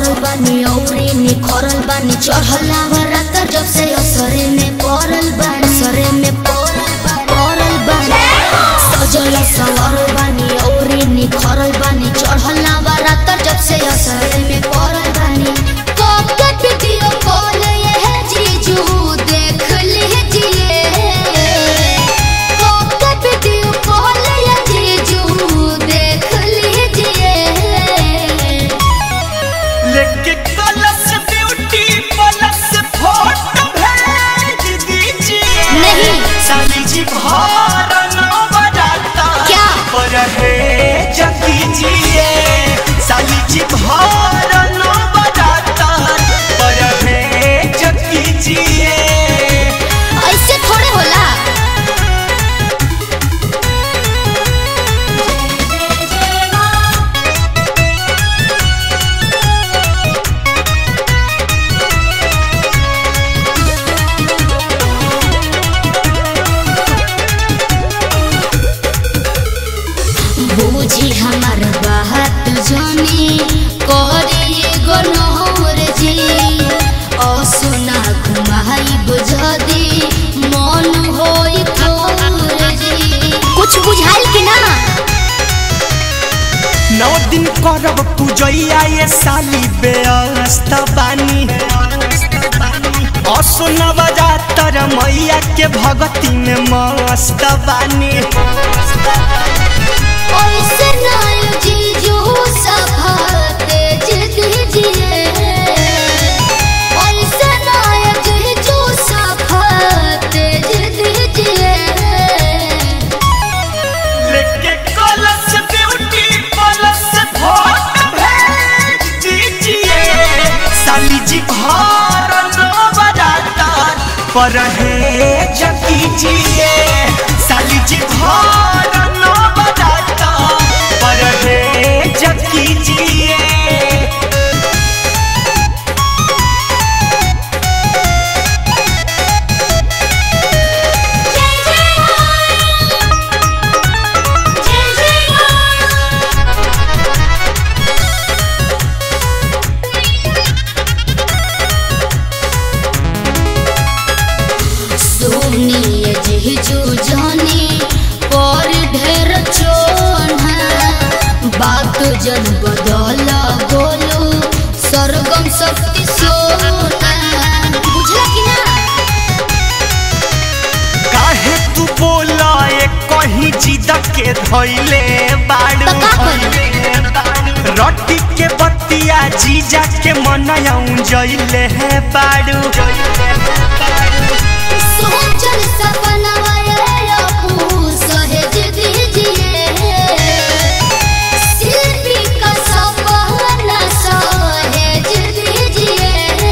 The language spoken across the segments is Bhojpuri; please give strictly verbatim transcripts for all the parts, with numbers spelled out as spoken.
भरल बानी औरी निखरल बानी चढ़ला बरात जब से असरे में पड़ल बानी असरे में पड़ल पड़ल बानी सजल सवरल बानी औरी निखरल बानी चढ़ला बरात जब से असरे में पड़ल बानी कब वीडियो कॉल ये जीजू देख लीजिए कब वीडियो कॉल ये जीजू देख लीजिए लेके कलश ब्यूटी प्लस फोटो भेज दीजिए नहीं साली जी भर नवराता क्या पर है जकीजिए साली जी भर नवराता पर है जकीजिए ऐसे थोड़े होला बूझी हमार बात जानी करे गनौर जी असुना घुमाई बुझदी मन होई तोर जी कुछ बुझाइल कि ना नौ दिन करब पूजैया ये साली बेअस्त बानी असुना बजातर मैया के भगती में मस्त बानी ऐसे नाय जीजू सभा तेज दीजिए ऐसे नाय जीजू सभा तेज दीजिए लेके कलश ब्यूटी प्लस फोटो भेज दीजिए साली जी भर नवराता पर है जकीजिए साली जी भर नवराता पर है जकीजिए सुनिए जीजू जानी पर ढेर चोना बात जन बदल बोलो सरगम शक्ति सोना बुझला कि ना काहे तू बोला एक कहीं जिद के धइले बाड़ू तो का करी? रोटी के बत्तिया जीजा के मनयाऊं जइले है बाड़ू सोचल सपनवा ये अपू सहेज दीजिए शिल्पी का सपना सहेज दीजिए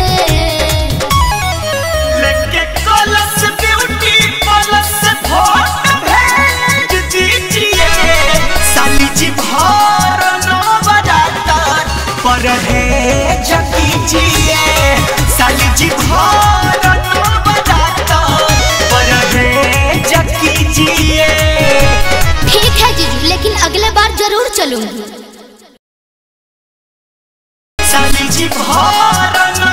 लेके कलश ब्यूटी प्लस फोटो भेज दीजिए साली जी भर नवराता पर है जकीजिए साली जी भर नवराता पर है जकीजिए ठीक है जीजू लेकिन अगले बार जरूर चलूंगी साली जी भर